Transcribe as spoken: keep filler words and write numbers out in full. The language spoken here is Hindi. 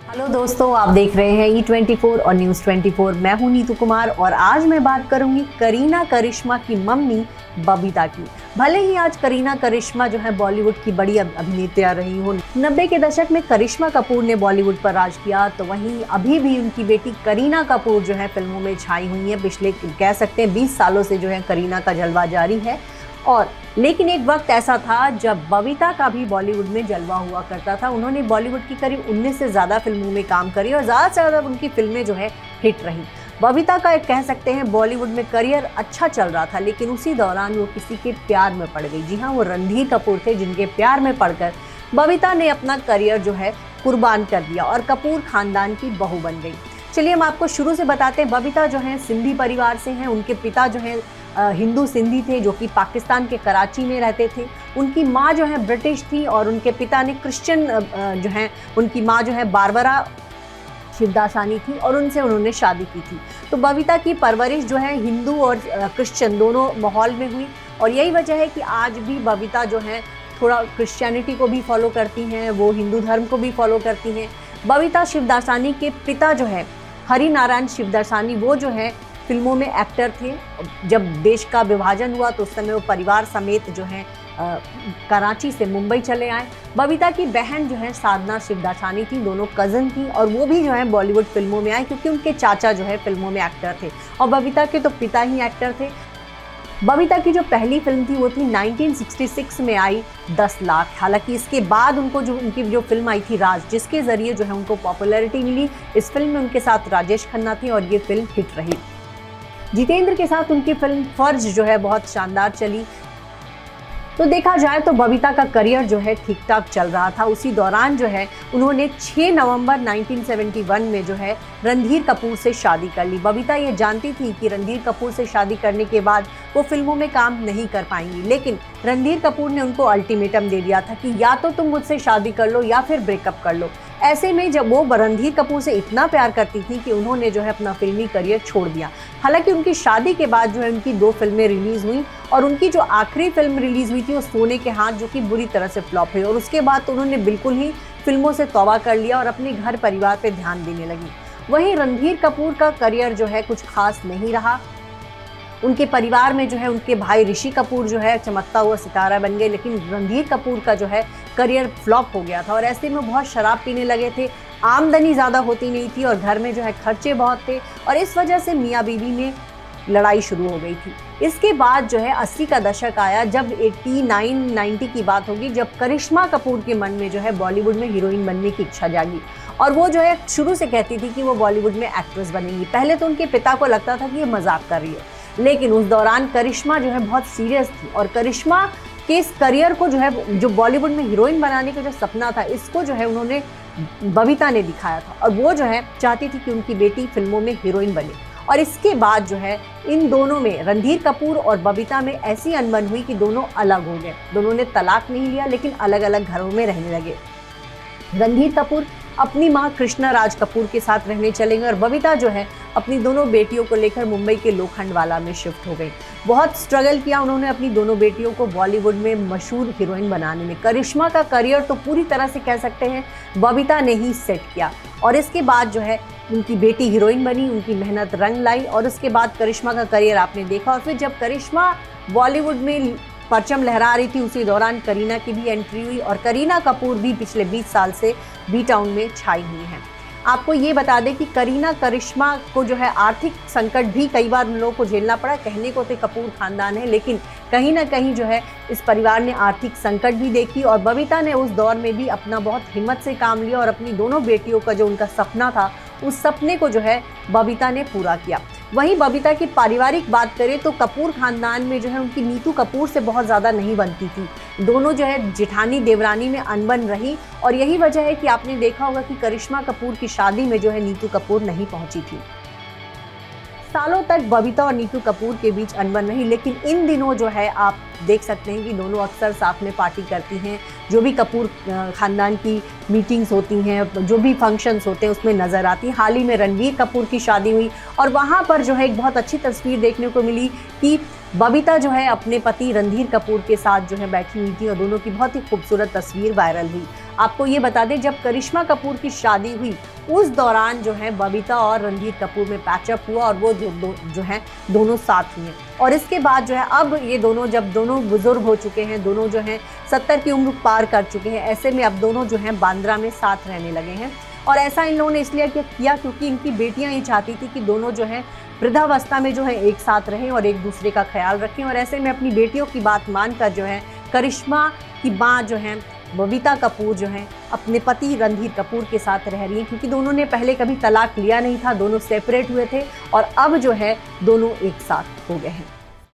हेलो दोस्तों, आप देख रहे हैं ई ट्वेंटी फोर और न्यूज़ ट्वेंटी फोर। मैं हूं नीतू कुमार और आज मैं बात करूंगी करीना करिश्मा की मम्मी बबीता की। भले ही आज करीना करिश्मा जो है बॉलीवुड की बड़ी अभिनेत्रियां रही हो, नब्बे के दशक में करिश्मा कपूर ने बॉलीवुड पर राज किया, तो वहीं अभी भी उनकी बेटी करीना कपूर जो है फिल्मों में छाई हुई है। पिछले कह सकते हैं बीस सालों से जो है करीना का जलवा जारी है। और लेकिन एक वक्त ऐसा था जब बबीता का भी बॉलीवुड में जलवा हुआ करता था। उन्होंने बॉलीवुड की करीब उन्नीस से ज़्यादा फिल्मों में काम करी और ज़्यादा से ज़्यादा उनकी फिल्में जो है हिट रही। बबीता का एक कह सकते हैं बॉलीवुड में करियर अच्छा चल रहा था, लेकिन उसी दौरान वो किसी के प्यार में पड़ गई। जी हाँ, वो रणधीर कपूर थे जिनके प्यार में पड़कर बबीता ने अपना करियर जो है कुर्बान कर दिया और कपूर खानदान की बहू बन गई। चलिए हम आपको शुरू से बताते हैं। बबीता जो है सिंधी परिवार से हैं। उनके पिता जो है हिंदू सिंधी थे जो कि पाकिस्तान के कराची में रहते थे। उनकी माँ जो है ब्रिटिश थी और उनके पिता ने क्रिश्चियन जो है, उनकी माँ जो है बारबरा शिवदासानी थी और उनसे उन्होंने शादी की थी। तो बबीता की परवरिश जो है हिंदू और क्रिश्चियन दोनों माहौल में हुई और यही वजह है कि आज भी बबीता जो है थोड़ा क्रिश्चियनिटी को भी फॉलो करती हैं, वो हिंदू धर्म को भी फॉलो करती हैं। बबीता शिवदासानी के पिता जो है हरि नारायण शिवदासानी, वो जो है फिल्मों में एक्टर थे। जब देश का विभाजन हुआ तो उस समय वो परिवार समेत जो है आ, कराची से मुंबई चले आए। बबीता की बहन जो है साधना शिवदासानी थी, दोनों कज़न थी और वो भी जो है बॉलीवुड फिल्मों में आई क्योंकि उनके चाचा जो है फिल्मों में एक्टर थे और बबीता के तो पिता ही एक्टर थे। बबीता की जो पहली फिल्म थी वो थी नाइनटीन सिक्सटी सिक्स में आई दस लाख। हालांकि इसके बाद उनको जो उनकी जो फिल्म आई थी राज, जिसके ज़रिए जो है उनको पॉपुलैरिटी मिली। इस फिल्म में उनके साथ राजेश खन्ना थी और ये फिल्म हिट रही। जितेंद्र के साथ उनकी फिल्म फर्ज जो है बहुत शानदार चली। तो देखा जाए तो बबीता का करियर जो है ठीक ठाक चल रहा था। उसी दौरान जो है उन्होंने छह नवंबर नाइनटीन सेवेंटी वन में जो है रणधीर कपूर से शादी कर ली। बबीता ये जानती थी कि रणधीर कपूर से शादी करने के बाद वो फिल्मों में काम नहीं कर पाएंगी, लेकिन रणधीर कपूर ने उनको अल्टीमेटम दे दिया था कि या तो तुम मुझसे शादी कर लो या फिर ब्रेकअप कर लो। ऐसे में जब वो रणधीर कपूर से इतना प्यार करती थी कि उन्होंने जो है अपना फिल्मी करियर छोड़ दिया। हालांकि उनकी शादी के बाद जो है उनकी दो फिल्में रिलीज़ हुई और उनकी जो आखिरी फिल्म रिलीज़ हुई थी वो सोने के हाथ, जो कि बुरी तरह से फ्लॉप हुई और उसके बाद तो उन्होंने बिल्कुल ही फिल्मों से तौबा कर लिया और अपने घर परिवार पर ध्यान देने लगी। वहीं रणधीर कपूर का करियर जो है कुछ खास नहीं रहा। उनके परिवार में जो है उनके भाई ऋषि कपूर जो है चमकता हुआ सितारा बन गए, लेकिन रणधीर कपूर का जो है करियर फ्लॉप हो गया था और ऐसे में बहुत शराब पीने लगे थे। आमदनी ज़्यादा होती नहीं थी और घर में जो है खर्चे बहुत थे और इस वजह से मियाँ बीवी में लड़ाई शुरू हो गई थी। इसके बाद जो है अस्सी का दशक आया, जब एट्टी नाइन नाइन्टी की बात होगी, जब करिश्मा कपूर के मन में जो है बॉलीवुड में हीरोइन बनने की इच्छा जागी और वो जो है शुरू से कहती थी कि वो बॉलीवुड में एक्ट्रेस बनेंगी। पहले तो उनके पिता को लगता था कि ये मजाक कर रही है, लेकिन उस दौरान करिश्मा जो है बहुत सीरियस थी और करिश्मा के इस करियर को जो है, जो बॉलीवुड में हीरोइन बनाने का जो सपना था, इसको जो है उन्होंने बबीता ने दिखाया था और वो जो है चाहती थी कि उनकी बेटी फिल्मों में हीरोइन बने। और इसके बाद जो है इन दोनों में, रणधीर कपूर और बबीता में ऐसी अनबन हुई कि दोनों अलग हो गए। दोनों ने तलाक नहीं लिया लेकिन अलग अलग घरों में रहने लगे। रणधीर कपूर अपनी मां कृष्णा राज कपूर के साथ रहने चले गए और बबीता जो है अपनी दोनों बेटियों को लेकर मुंबई के लोखंडवाला में शिफ्ट हो गई। बहुत स्ट्रगल किया उन्होंने अपनी दोनों बेटियों को बॉलीवुड में मशहूर हीरोइन बनाने में। करिश्मा का करियर तो पूरी तरह से कह सकते हैं बबीता ने ही सेट किया और इसके बाद जो है उनकी बेटी हीरोइन बनी, उनकी मेहनत रंग लाई और उसके बाद करिश्मा का करियर आपने देखा। और फिर जब करिश्मा बॉलीवुड में परचम लहरा रही थी, उसी दौरान करीना की भी एंट्री हुई और करीना कपूर भी पिछले बीस साल से बी टाउन में छाई हुई हैं। आपको ये बता दें कि करीना करिश्मा को जो है आर्थिक संकट भी कई बार उन लोगों को झेलना पड़ा। कहने को तो कपूर खानदान है, लेकिन कहीं ना कहीं जो है इस परिवार ने आर्थिक संकट भी देखी और बबीता ने उस दौर में भी अपना बहुत हिम्मत से काम लिया और अपनी दोनों बेटियों का जो उनका सपना था, उस सपने को जो है बबीता ने पूरा किया। वहीं बबीता की पारिवारिक बात करें तो कपूर खानदान में जो है उनकी नीतू कपूर से बहुत ज़्यादा नहीं बनती थी। दोनों जो है जेठानी देवरानी में अनबन रही और यही वजह है कि आपने देखा होगा कि करिश्मा कपूर की शादी में जो है नीतू कपूर नहीं पहुंची थी। सालों तक बबीता और नीतू कपूर के बीच अनबन रही, लेकिन इन दिनों जो है आप देख सकते हैं कि दोनों अक्सर साथ में पार्टी करती हैं। जो भी कपूर खानदान की मीटिंग्स होती हैं, जो भी फंक्शंस होते हैं, उसमें नज़र आती हैं। हाल ही में रणबीर कपूर की शादी हुई और वहाँ पर जो है एक बहुत अच्छी तस्वीर देखने को मिली कि बबीता जो है अपने पति रणधीर कपूर के साथ जो है बैठी हुई थी और दोनों की बहुत ही खूबसूरत तस्वीर वायरल हुई। आपको ये बता दें, जब करिश्मा कपूर की शादी हुई उस दौरान जो है बबीता और रणधीर कपूर में पैचअप हुआ और वो जो, दो, जो है दोनों साथ हुए। और इसके बाद जो है अब ये दोनों जब दोनों बुजुर्ग हो चुके हैं, दोनों जो हैं सत्तर की उम्र पार कर चुके हैं, ऐसे में अब दोनों जो हैं बांद्रा में साथ रहने लगे हैं। और ऐसा इन लोगों ने इसलिए किया क्योंकि इनकी बेटियां ये चाहती थी कि दोनों जो है वृद्धावस्था में जो है एक साथ रहें और एक दूसरे का ख्याल रखें। और ऐसे में अपनी बेटियों की बात मानकर जो है करिश्मा की मां जो है बबीता कपूर जो है अपने पति रणधीर कपूर के साथ रह रही हैं, क्योंकि दोनों ने पहले कभी तलाक लिया नहीं था, दोनों सेपरेट हुए थे और अब जो है दोनों एक साथ हो गए हैं।